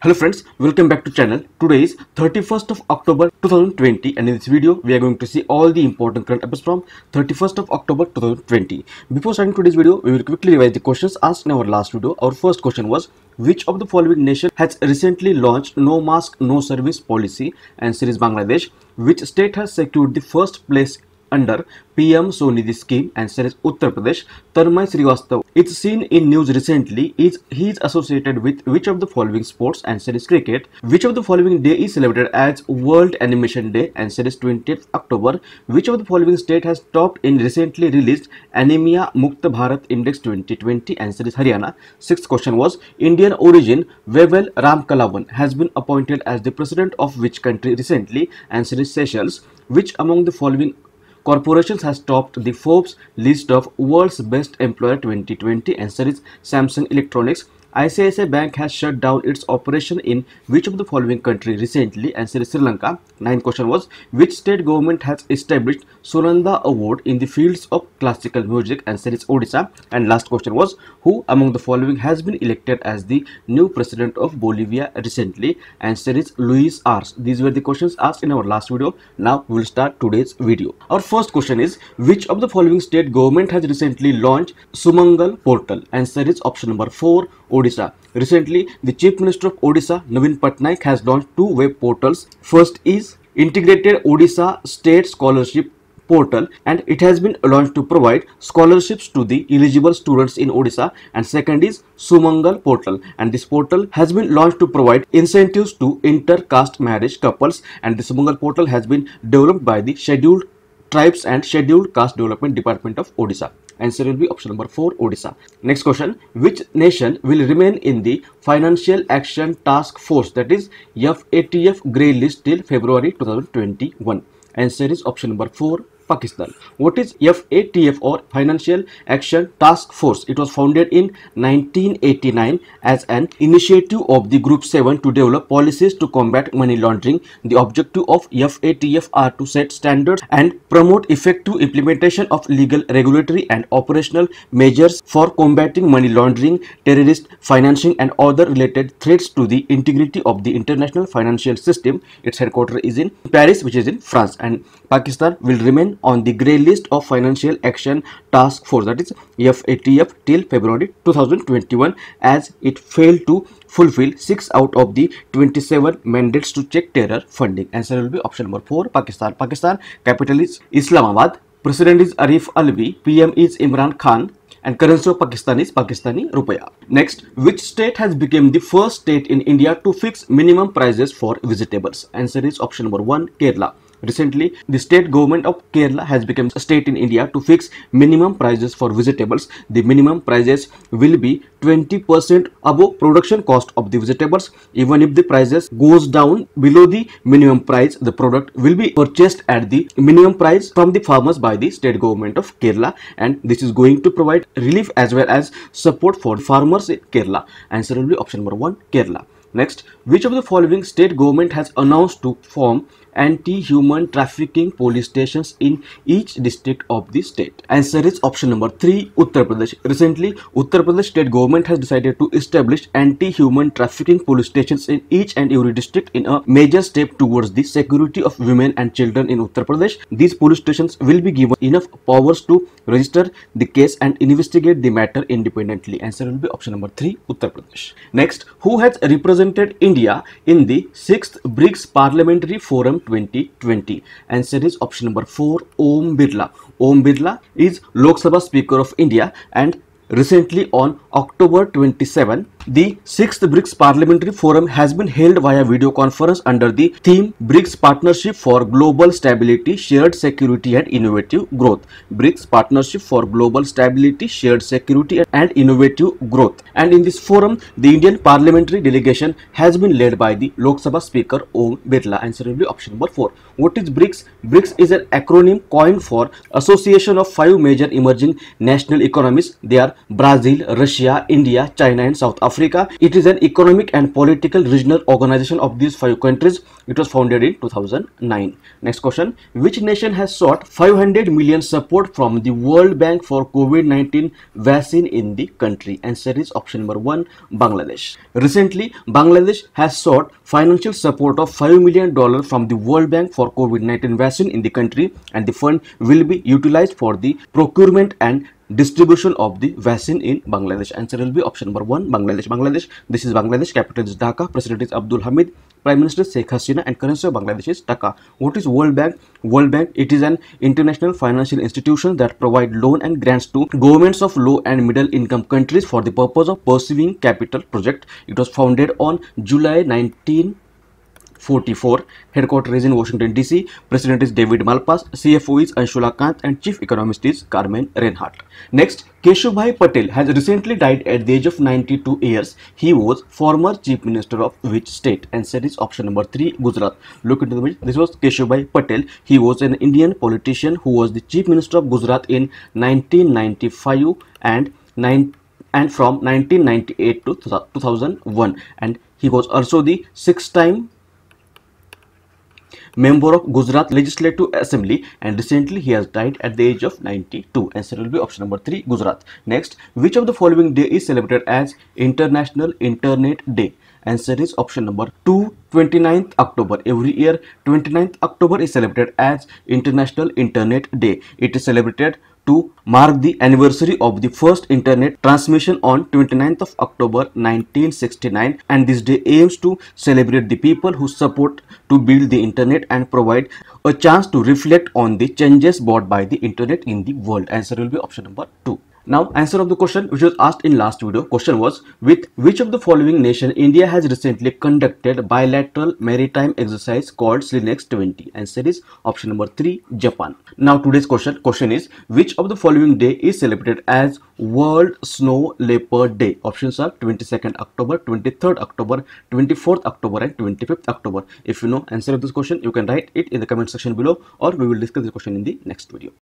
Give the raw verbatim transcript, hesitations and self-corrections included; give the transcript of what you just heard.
Hello friends, welcome back to channel. Today is thirty-first of October two thousand twenty and in this video we are going to see all the important current affairs from thirty-first of October two thousand twenty. Before starting today's video, we will quickly revise the questions asked in our last video. Our first question was, which of the following nation has recently launched no mask no service policy? Answer is Bangladesh. Which state has secured the first place under P M Sonidhi scheme? Answer is Uttar Pradesh. Tarmay Srivastava is seen in news recently. Is he is associated with which of the following sports? Answer is cricket. Which of the following day is celebrated as World Animation Day? Answer is twentieth October. Which of the following state has topped in recently released Anemia Mukta Bharat Index twenty twenty? Answer is Haryana. Sixth question was, Indian origin Wavel Ramkalawan has been appointed as the president of which country recently? Answer is Seychelles. Which among the following corporations has topped the Forbes list of World's Best Employer twenty twenty? Answer is Samsung Electronics. I C I C I Bank has shut down its operation in which of the following country recently? Answer is Sri Lanka. Ninth question was, which state government has established Sonanda Award in the fields of classical music? Answer is Odisha. And last question was, who among the following has been elected as the new president of Bolivia recently? Answer is Luis Arce. These were the questions asked in our last video. Now we will start today's video. Our first question is, which of the following state government has recently launched Sumangal portal? Answer is option number four, Odisha. Recently, the Chief Minister of Odisha, Naveen Patnaik, has launched two web portals. First is Integrated Odisha State Scholarship Portal, and it has been launched to provide scholarships to the eligible students in Odisha. And second is Sumangal portal, and this portal has been launched to provide incentives to inter-caste marriage couples. And the Sumangal portal has been developed by the Scheduled Tribes and Scheduled Caste Development Department of Odisha. Answer will be option number four, Odisha. Next question, which nation will remain in the Financial Action Task Force, that is F A T F grey list till February two thousand twenty-one? Answer is option number four, Pakistan. What is F A T F or Financial Action Task Force? It was founded in nineteen eighty-nine as an initiative of the Group seven to develop policies to combat money laundering. The objective of F A T F are to set standards and promote effective implementation of legal, regulatory and operational measures for combating money laundering, terrorist financing and other related threats to the integrity of the international financial system. Its headquarters is in Paris, which is in France, and Pakistan will remain on the grey list of Financial Action Task Force, that is F A T F, till February two thousand twenty-one, as it failed to fulfill six out of the twenty-seven mandates to check terror funding. Answer will be option number four, Pakistan. Pakistan capital is Islamabad. President is Arif Alvi. P M is Imran Khan. And currency of Pakistan is Pakistani Rupaya. Next, which state has become the first state in India to fix minimum prices for vegetables? Answer is option number one, Kerala. Recently, the state government of Kerala has become a state in India to fix minimum prices for vegetables. The minimum prices will be twenty percent above production cost of the vegetables. Even if the prices goes down below the minimum price, the product will be purchased at the minimum price from the farmers by the state government of Kerala, and this is going to provide relief as well as support for farmers in Kerala. Answer will be option number one, Kerala. Next, which of the following state government has announced to form anti-human trafficking police stations in each district of the state? Answer is option number three, Uttar Pradesh. Recently, Uttar Pradesh state government has decided to establish anti-human trafficking police stations in each and every district in a major step towards the security of women and children in Uttar Pradesh. These police stations will be given enough powers to register the case and investigate the matter independently. Answer will be option number three, Uttar Pradesh. Next, who has represented India in the sixth BRICS Parliamentary Forum twenty twenty? Answer is option number four, Om Birla. Om Birla is Lok Sabha Speaker of India, and recently on October twenty-seventh, the sixth BRICS Parliamentary Forum has been held via video conference under the theme BRICS Partnership for Global Stability, Shared Security and Innovative Growth. BRICS Partnership for Global Stability, Shared Security and Innovative Growth. And in this forum, the Indian parliamentary delegation has been led by the Lok Sabha Speaker Om Birla. Answer will be option number four. What is BRICS? BRICS is an acronym coined for Association of Five Major Emerging National Economies. They are Brazil, Russia, Russia, India, China and South Africa. It is an economic and political regional organization of these five countries. It was founded in two thousand nine. Next question. Which nation has sought five hundred million support from the World Bank for COVID nineteen vaccine in the country? Answer is option number one, Bangladesh. Recently, Bangladesh has sought financial support of five million dollars from the World Bank for COVID nineteen vaccine in the country, and the fund will be utilized for the procurement and distribution of the vaccine in Bangladesh. Answer will be option number one, Bangladesh. Bangladesh. This is Bangladesh. Capital is Dhaka. President is Abdul Hamid. Prime Minister Sheikh Hasina, and currency of Bangladesh is Taka. What is World Bank? World Bank, it is an international financial institution that provide loan and grants to governments of low and middle income countries for the purpose of pursuing capital project. It was founded on July nineteen forty-four. Headquarters is in Washington D C. President is David Malpass. C F O is Anshula Kant, and Chief Economist is Carmen Reinhardt. Next, Keshubhai Patel has recently died at the age of ninety-two years. He was former Chief Minister of which state? Answer is option number three, Gujarat. Look into the image. This was Keshubhai Patel. He was an Indian politician who was the Chief Minister of Gujarat in nineteen ninety-five and nine and from nineteen ninety-eight to two thousand one, and he was also the sixth time member of Gujarat Legislative Assembly, and recently he has died at the age of ninety-two. Answer will be option number three, Gujarat. Next, which of the following day is celebrated as International Internet Day? Answer is option number two, twenty-ninth October. Every year, twenty-ninth October is celebrated as International Internet Day. It is celebrated to mark the anniversary of the first internet transmission on twenty-ninth of October nineteen sixty-nine, and this day aims to celebrate the people who support to build the internet and provide a chance to reflect on the changes brought by the internet in the world. Answer will be option number two. Now, answer of the question which was asked in last video. Question was, with which of the following nation India has recently conducted bilateral maritime exercise called SLINEX twenty? Answer is option number three, Japan. Now, today's question question is, which of the following day is celebrated as World Snow Leopard Day? Options are twenty-second October, twenty-third October, twenty-fourth October and twenty-fifth October. If you know answer of this question, you can write it in the comment section below, or we will discuss this question in the next video.